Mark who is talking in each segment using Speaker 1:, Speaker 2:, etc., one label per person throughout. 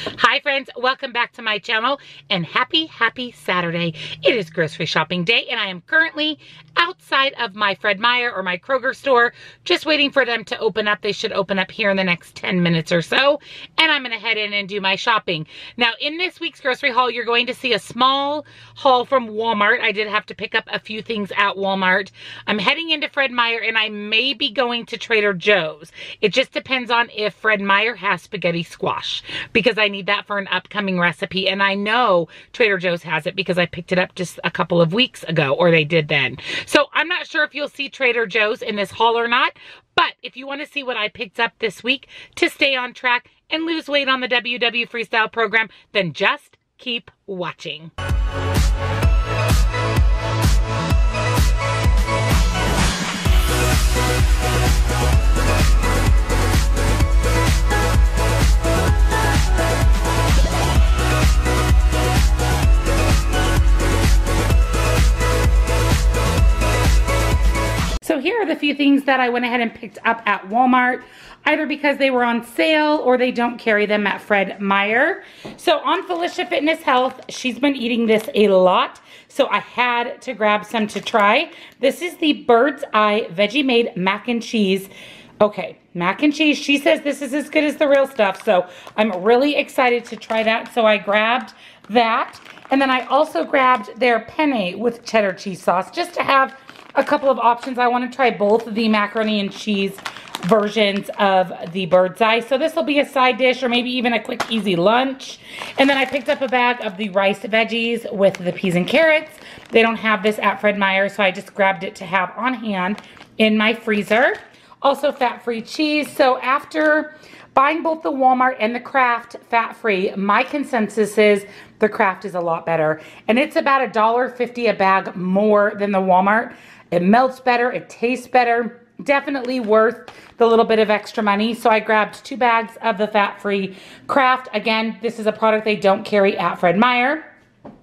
Speaker 1: Hi friends, welcome back to my channel and happy Saturday. It is grocery shopping day and I am currently outside of my Fred Meyer or my Kroger store, just waiting for them to open up. They should open up here in the next 10 minutes or so, and I'm gonna head in and do my shopping. Now in this week's grocery haul, you're going to see a small haul from Walmart. I did have to pick up a few things at Walmart. I'm heading into Fred Meyer and I may be going to Trader Joe's. It just depends on if Fred Meyer has spaghetti squash, because I need that for an upcoming recipe, and I know Trader Joe's has it because I picked it up just a couple of weeks ago, or they did then. So I'm not sure if you'll see Trader Joe's in this haul or not, but if you want to see what I picked up this week to stay on track and lose weight on the WW Freestyle program, then just keep watching. So here are the few things that I went ahead and picked up at Walmart, either because they were on sale or they don't carry them at Fred Meyer. So on Felicia Fitness Health, she's been eating this a lot, so I had to grab some to try. This is the Bird's Eye Veggie Made Mac and Cheese. Okay, mac and cheese. She says this is as good as the real stuff, so I'm really excited to try that. So I grabbed that, and then I also grabbed their penne with cheddar cheese sauce, just to have a couple of options. I want to try both the macaroni and cheese versions of the Bird's Eye. So this will be a side dish or maybe even a quick, easy lunch. And then I picked up a bag of the rice veggies with the peas and carrots. They don't have this at Fred Meyer, so I just grabbed it to have on hand in my freezer. Also fat-free cheese. So after buying both the Walmart and the Kraft fat-free, my consensus is the Kraft is a lot better. And it's about $1.50 a bag more than the Walmart. It melts better, it tastes better, definitely worth the little bit of extra money. So I grabbed 2 bags of the fat-free Kraft. Again, this is a product they don't carry at Fred Meyer.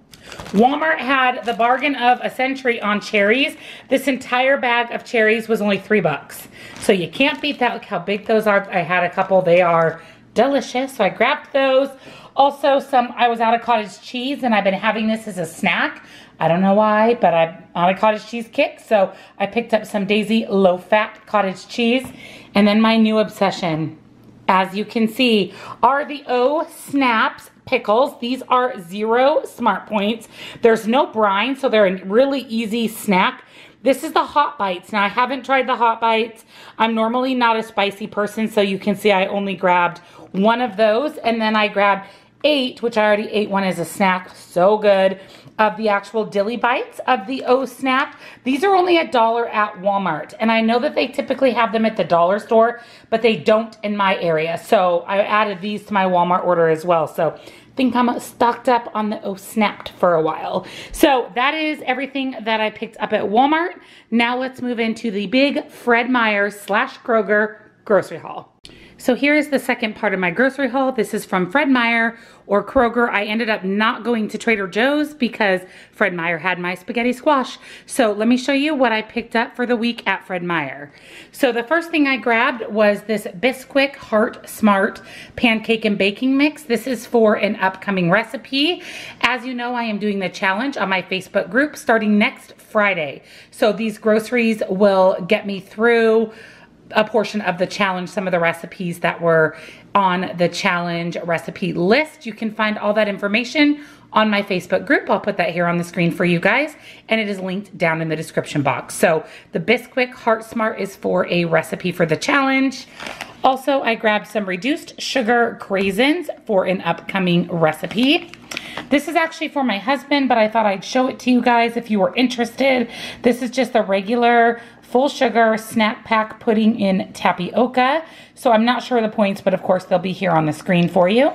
Speaker 1: Walmart had the bargain of a century on cherries. This entire bag of cherries was only $3. So you can't beat that. Look how big those are. I had a couple. They are delicious. So I grabbed those. Also, I was out of cottage cheese, and I've been having this as a snack. I don't know why, but I'm on a cottage cheese kick, so I picked up some Daisy low-fat cottage cheese. And then my new obsession, as you can see, are the O Snaps pickles. These are 0 smart points. There's no brine, so they're a really easy snack. This is the Hot Bites. Now, I haven't tried the Hot Bites. I'm normally not a spicy person, so you can see I only grabbed 1 of those, and then I grabbed 8, which I already ate one as a snack. So good. Of the actual Dilly Bites of the O Snap. These are only $1 at Walmart, and I know that they typically have them at the dollar store, but they don't in my area. So I added these to my Walmart order as well. So I think I'm stocked up on the O Snapped for a while. So that is everything that I picked up at Walmart. Now let's move into the big Fred Meyer / Kroger grocery haul. So here is the second part of my grocery haul. This is from Fred Meyer or Kroger. I ended up not going to Trader Joe's because Fred Meyer had my spaghetti squash. So let me show you what I picked up for the week at Fred Meyer. So the first thing I grabbed was this Bisquick Heart Smart pancake and baking mix. This is for an upcoming recipe. As you know, I am doing the challenge on my Facebook group starting next Friday. So these groceries will get me through a portion of the challenge, some of the recipes that were on the challenge recipe list. You can find all that information on my Facebook group. I'll put that here on the screen for you guys, and it is linked down in the description box. So the Bisquick Heart Smart is for a recipe for the challenge. Also, I grabbed some reduced sugar craisins for an upcoming recipe. This is actually for my husband, but I thought I'd show it to you guys if you were interested. This is just a regular full sugar snack pack pudding in tapioca. So I'm not sure of the points, but of course they'll be here on the screen for you.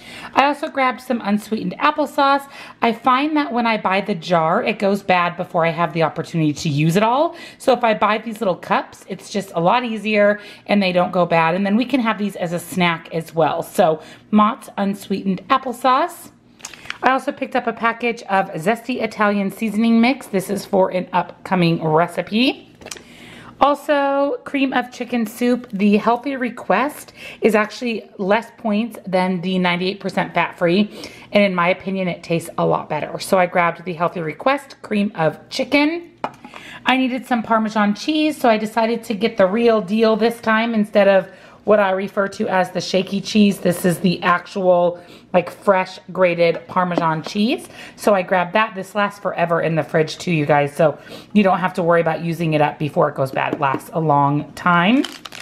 Speaker 1: I also grabbed some unsweetened applesauce. I find that when I buy the jar, it goes bad before I have the opportunity to use it all. So if I buy these little cups, it's just a lot easier and they don't go bad. And then we can have these as a snack as well. So Mott's unsweetened applesauce. I also picked up a package of Zesty Italian seasoning mix. This is for an upcoming recipe. Also, cream of chicken soup. The Healthy Request is actually less points than the 98% fat-free, and in my opinion, it tastes a lot better. So I grabbed the Healthy Request cream of chicken. I needed some Parmesan cheese, so I decided to get the real deal this time instead of what I refer to as the shaky cheese. This is the actual, like, fresh grated Parmesan cheese. So I grabbed that. This lasts forever in the fridge too, you guys. So you don't have to worry about using it up before it goes bad. It lasts a long time.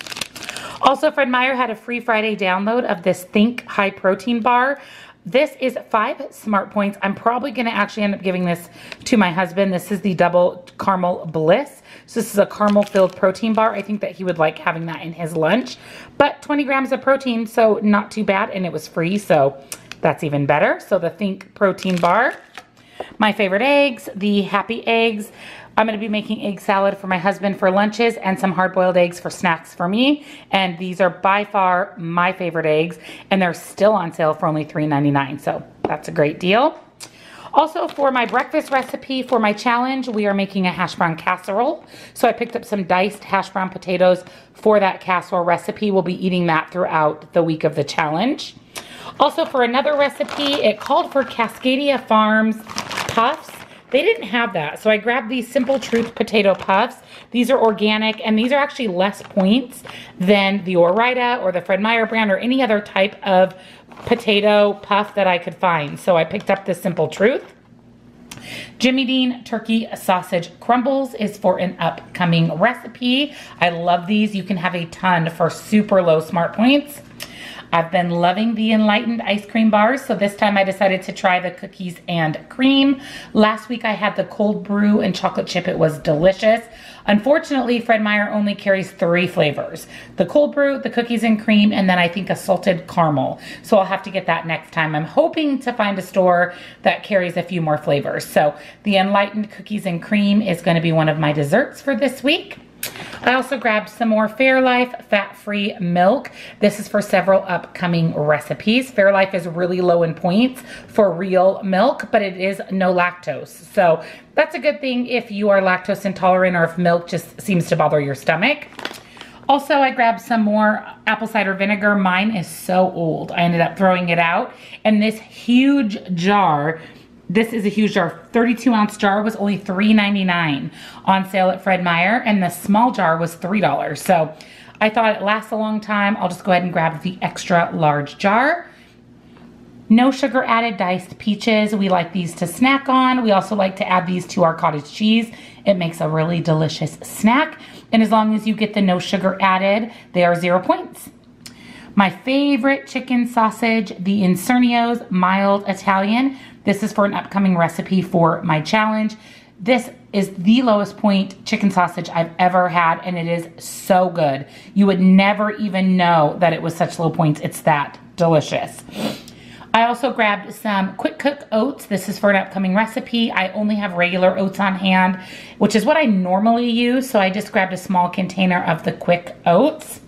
Speaker 1: Also, Fred Meyer had a free Friday download of this Think High Protein Bar. This is 5 smart points. I'm probably gonna actually end up giving this to my husband. This is the Double Caramel Bliss. So this is a caramel filled protein bar. I think that he would like having that in his lunch, but 20 grams of protein, so not too bad. And it was free, so that's even better. So the Think Protein Bar. My favorite eggs, the Happy Eggs. I'm gonna be making egg salad for my husband for lunches and some hard-boiled eggs for snacks for me. And these are by far my favorite eggs, and they're still on sale for only $3.99, so that's a great deal. Also, for my breakfast recipe for my challenge, we are making a hash brown casserole. So I picked up some diced hash brown potatoes for that casserole recipe. We'll be eating that throughout the week of the challenge. Also, for another recipe, it called for Cascadia Farms puffs. They didn't have that, so I grabbed these Simple Truth potato puffs. These are organic, and these are actually less points than the Ore-Ida or the Fred Meyer brand or any other type of potato puff that I could find. So I picked up this Simple Truth. Jimmy Dean Turkey Sausage Crumbles is for an upcoming recipe. I love these. You can have a ton for super low smart points. I've been loving the Enlightened ice cream bars, so this time I decided to try the cookies and cream. Last week I had the cold brew and chocolate chip. It was delicious. Unfortunately, Fred Meyer only carries 3 flavors. The cold brew, the cookies and cream, and then I think a salted caramel. So I'll have to get that next time. I'm hoping to find a store that carries a few more flavors. So the Enlightened cookies and cream is going to be one of my desserts for this week. I also grabbed some more Fairlife fat-free milk. This is for several upcoming recipes. Fairlife is really low in points for real milk, but it is no lactose. So that's a good thing if you are lactose intolerant or if milk just seems to bother your stomach. Also, I grabbed some more apple cider vinegar. Mine is so old. I ended up throwing it out. And this huge jar, this is a huge jar, 32-ounce jar was only $3.99 on sale at Fred Meyer, and the small jar was $3. So I thought it lasts a long time. I'll just go ahead and grab the extra large jar. No sugar added diced peaches. We like these to snack on. We also like to add these to our cottage cheese. It makes a really delicious snack. And as long as you get the no sugar added, they are 0 points. My favorite chicken sausage, the Insernios Mild Italian. This is for an upcoming recipe for my challenge. This is the lowest point chicken sausage I've ever had, and it is so good. You would never even know that it was such low points. It's that delicious. I also grabbed some quick cook oats. This is for an upcoming recipe. I only have regular oats on hand, which is what I normally use, so I just grabbed a small container of the quick oats.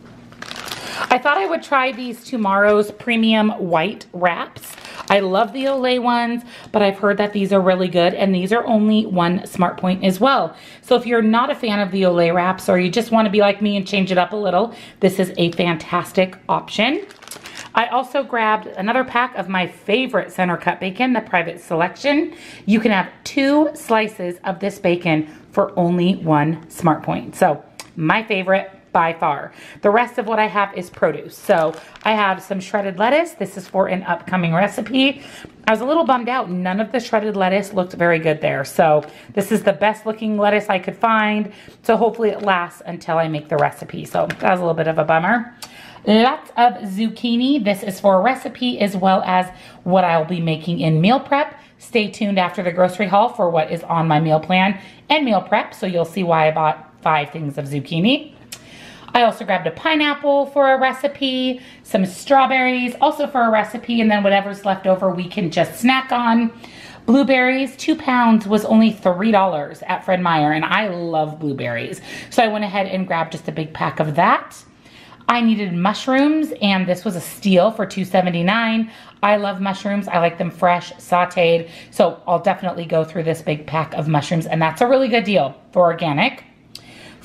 Speaker 1: I thought I would try these Tomorrow's Premium White Wraps. I love the Olay ones, but I've heard that these are really good, and these are only 1 smart point as well. So if you're not a fan of the Olay wraps, or you just want to be like me and change it up a little, this is a fantastic option. I also grabbed another pack of my favorite center cut bacon, the Private Selection. You can have 2 slices of this bacon for only 1 smart point. So my favorite by far. The rest of what I have is produce. So I have some shredded lettuce. This is for an upcoming recipe. I was a little bummed out. None of the shredded lettuce looked very good there. So this is the best looking lettuce I could find. So hopefully it lasts until I make the recipe. So that was a little bit of a bummer. Lots of zucchini. This is for a recipe as well as what I'll be making in meal prep. Stay tuned after the grocery haul for what is on my meal plan and meal prep. So you'll see why I bought 5 things of zucchini. I also grabbed a pineapple for a recipe, some strawberries also for a recipe, and then whatever's left over we can just snack on. Blueberries, 2 pounds was only $3 at Fred Meyer, and I love blueberries. So I went ahead and grabbed just a big pack of that. I needed mushrooms, and this was a steal for $2.79. I love mushrooms. I like them fresh, sauteed. So I'll definitely go through this big pack of mushrooms, and that's a really good deal for organic.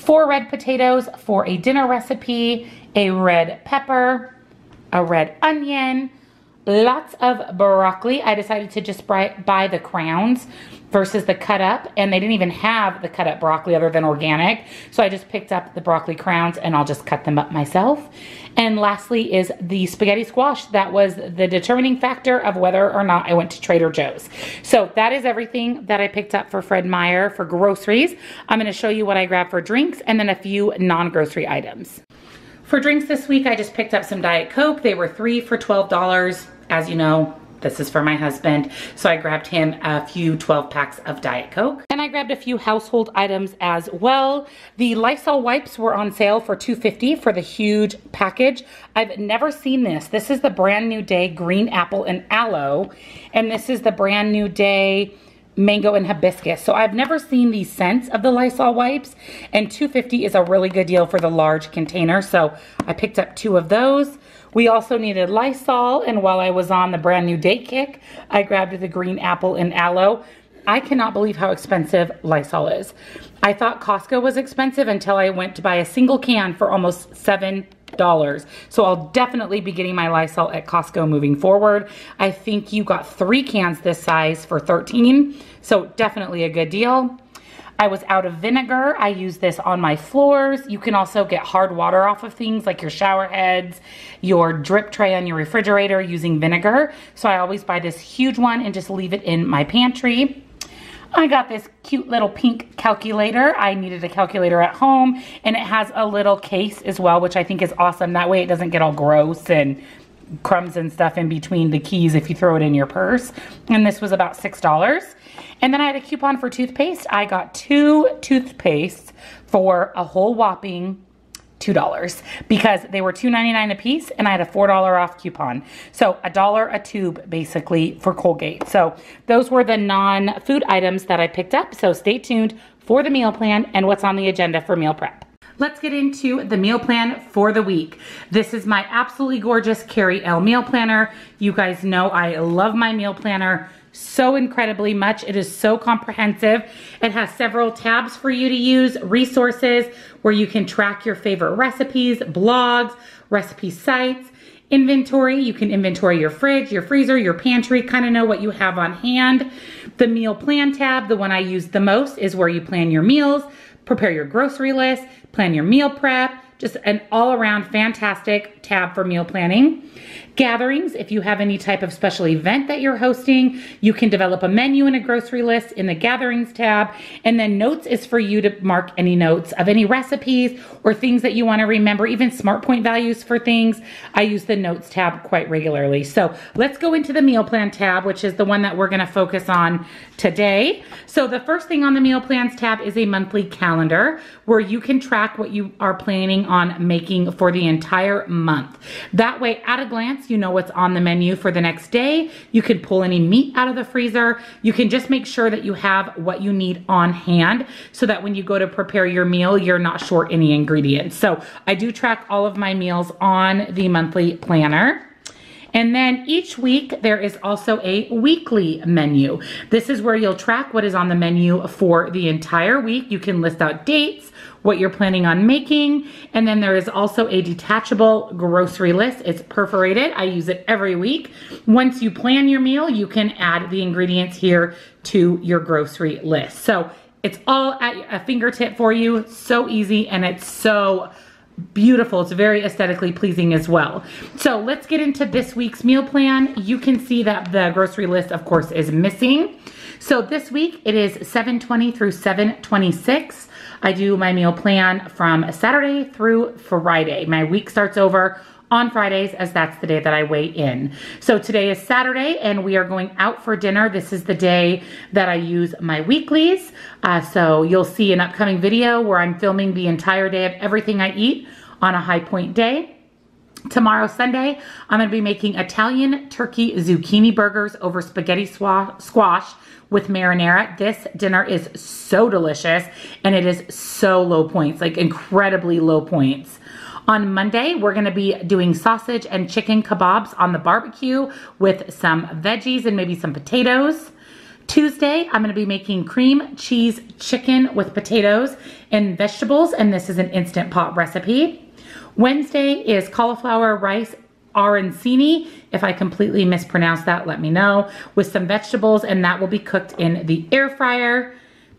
Speaker 1: 4 red potatoes for a dinner recipe, a red pepper, a red onion, lots of broccoli. I decided to just buy the crowns versus the cut up, and they didn't even have the cut up broccoli other than organic. So I just picked up the broccoli crowns and I'll just cut them up myself. And lastly is the spaghetti squash. That was the determining factor of whether or not I went to Trader Joe's. So that is everything that I picked up for Fred Meyer for groceries. I'm gonna show you what I grabbed for drinks and then a few non-grocery items. For drinks this week, I just picked up some Diet Coke. They were 3 for $12. As you know, this is for my husband, so I grabbed him a few 12 packs of Diet Coke. And I grabbed a few household items as well. The Lysol wipes were on sale for $2.50 for the huge package. I've never seen this. This is the Brand New Day Green Apple and Aloe, and this is the Brand New Day Mango and Hibiscus. So I've never seen these scents of the Lysol wipes, and $2.50 is a really good deal for the large container, so I picked up 2 of those. We also needed Lysol, and while I was on the Brand New Day kick, I grabbed the Green Apple and Aloe. I cannot believe how expensive Lysol is. I thought Costco was expensive until I went to buy a single can for almost $7. So I'll definitely be getting my Lysol at Costco moving forward. I think you got 3 cans this size for $13, so definitely a good deal. I was out of vinegar. I use this on my floors. You can also get hard water off of things like your shower heads, your drip tray on your refrigerator using vinegar. So I always buy this huge one and just leave it in my pantry. I got this cute little pink calculator. I needed a calculator at home, and it has a little case as well, which I think is awesome. That way it doesn't get all gross and crumbs and stuff in between the keys if you throw it in your purse. And this was about $6. And then I had a coupon for toothpaste. I got 2 toothpastes for a whole whopping $2 because they were $2.99 a piece, and I had a $4 off coupon. So $1 a tube basically for Colgate. So those were the non-food items that I picked up. So stay tuned for the meal plan and what's on the agenda for meal prep. Let's get into the meal plan for the week. This is my absolutely gorgeous Carrie L meal planner. You guys know I love my meal planner so incredibly much. It is so comprehensive. It has several tabs for you to use, resources where you can track your favorite recipes, blogs, recipe sites, inventory. You can inventory your fridge, your freezer, your pantry, kind of know what you have on hand. The meal plan tab, the one I use the most, is where you plan your meals, prepare your grocery list, plan your meal prep, just an all-around fantastic tab for meal planning. Gatherings, if you have any type of special event that you're hosting, you can develop a menu and a grocery list in the gatherings tab. And then notes is for you to mark any notes of any recipes or things that you want to remember, even smart point values for things. I use the notes tab quite regularly. So let's go into the meal plan tab, which is the one that we're going to focus on today. So the first thing on the meal plans tab is a monthly calendar where you can track what you are planning on making for the entire month. That way, at a glance, you know what's on the menu for the next day. You can pull any meat out of the freezer. You can just make sure that you have what you need on hand so that when you go to prepare your meal, you're not short any ingredients. So I do track all of my meals on the monthly planner. And then each week there is also a weekly menu. This is where you'll track what is on the menu for the entire week. You can list out dates, what you're planning on making, and then there is also a detachable grocery list. It's perforated. I use it every week. Once you plan your meal, you can add the ingredients here to your grocery list. So it's all at a fingertip for you. So easy, and it's so beautiful. It's very aesthetically pleasing as well. So let's get into this week's meal plan. You can see that the grocery list, of course, is missing. So this week it is 7/20 through 7/26. I do my meal plan from Saturday through Friday. My week starts over on Fridays as that's the day that I weigh in. So today is Saturday and we are going out for dinner. This is the day that I use my weeklies. So you'll see an upcoming video where I'm filming the entire day of everything I eat on a high point day. Tomorrow, Sunday, I'm going to be making Italian turkey zucchini burgers over spaghetti squash with marinara. This dinner is so delicious and it is so low points, like incredibly low points. On Monday, we're going to be doing sausage and chicken kebabs on the barbecue with some veggies and maybe some potatoes. Tuesday, I'm gonna be making cream cheese chicken with potatoes and vegetables, and this is an Instant Pot recipe. Wednesday is cauliflower rice arancini. If I completely mispronounce that, let me know, with some vegetables, and that will be cooked in the air fryer.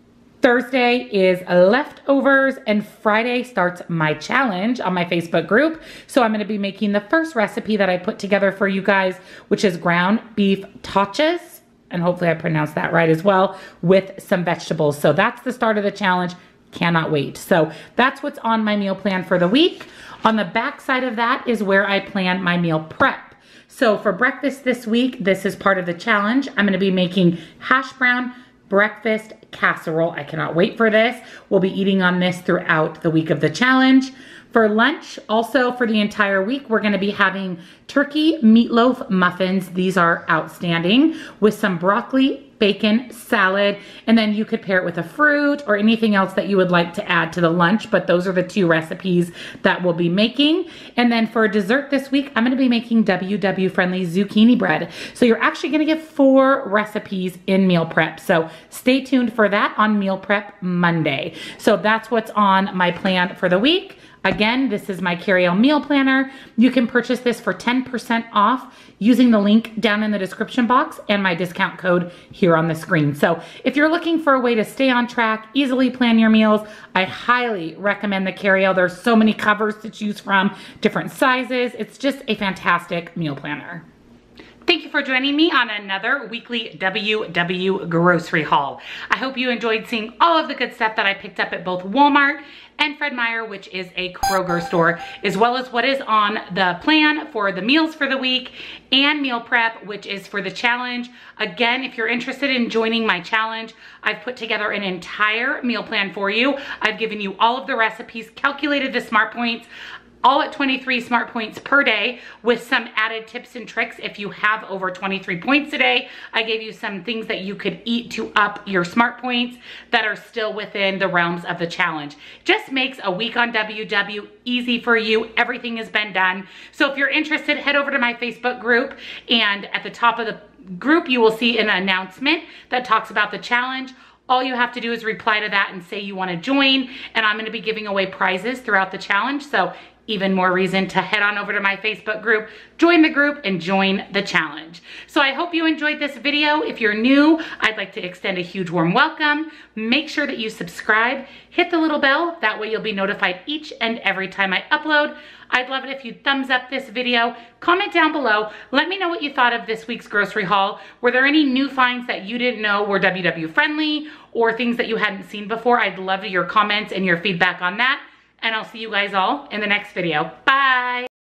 Speaker 1: Thursday is leftovers, and Friday starts my challenge on my Facebook group. So I'm gonna be making the first recipe that I put together for you guys, which is ground beef tachas, and hopefully I pronounced that right as well, with some vegetables. So that's the start of the challenge. Cannot wait. So that's what's on my meal plan for the week. On the back side of that is where I plan my meal prep. So for breakfast this week, this is part of the challenge. I'm gonna be making hash brown breakfast casserole. I cannot wait for this. We'll be eating on this throughout the week of the challenge. For lunch, also for the entire week, we're gonna be having turkey meatloaf muffins. These are outstanding, with some broccoli, bacon, salad, and then you could pair it with a fruit or anything else that you would like to add to the lunch, but those are the two recipes that we'll be making. And then for dessert this week, I'm gonna be making WW friendly zucchini bread. So you're actually gonna get 4 recipes in meal prep. So stay tuned for that on Meal Prep Monday. So that's what's on my plan for the week. Again, this is my Cariel meal planner. You can purchase this for 10% off using the link down in the description box and my discount code here on the screen. So if you're looking for a way to stay on track, easily plan your meals, I highly recommend the Cariel. There's so many covers to choose from, different sizes. It's just a fantastic meal planner. Thank you for joining me on another weekly WW grocery haul. I hope you enjoyed seeing all of the good stuff that I picked up at both Walmart and Fred Meyer, which is a Kroger store, as well as what is on the plan for the meals for the week and meal prep, which is for the challenge. Again, if you're interested in joining my challenge, I've put together an entire meal plan for you. I've given you all of the recipes, calculated the smart points, all at 23 smart points per day, with some added tips and tricks. If you have over 23 points a day, I gave you some things that you could eat to up your smart points that are still within the realms of the challenge. Just makes a week on WW easy for you. Everything has been done. So if you're interested, head over to my Facebook group, and at the top of the group, you will see an announcement that talks about the challenge. All you have to do is reply to that and say you want to join, and I'm going to be giving away prizes throughout the challenge. So even more reason to head on over to my Facebook group, join the group, and join the challenge. So I hope you enjoyed this video. If you're new, I'd like to extend a huge warm welcome. Make sure that you subscribe, hit the little bell, that way you'll be notified each and every time I upload. I'd love it if you thumbs up this video, comment down below, let me know what you thought of this week's grocery haul. Were there any new finds that you didn't know were WW friendly, or things that you hadn't seen before? I'd love your comments and your feedback on that. And I'll see you guys all in the next video. Bye.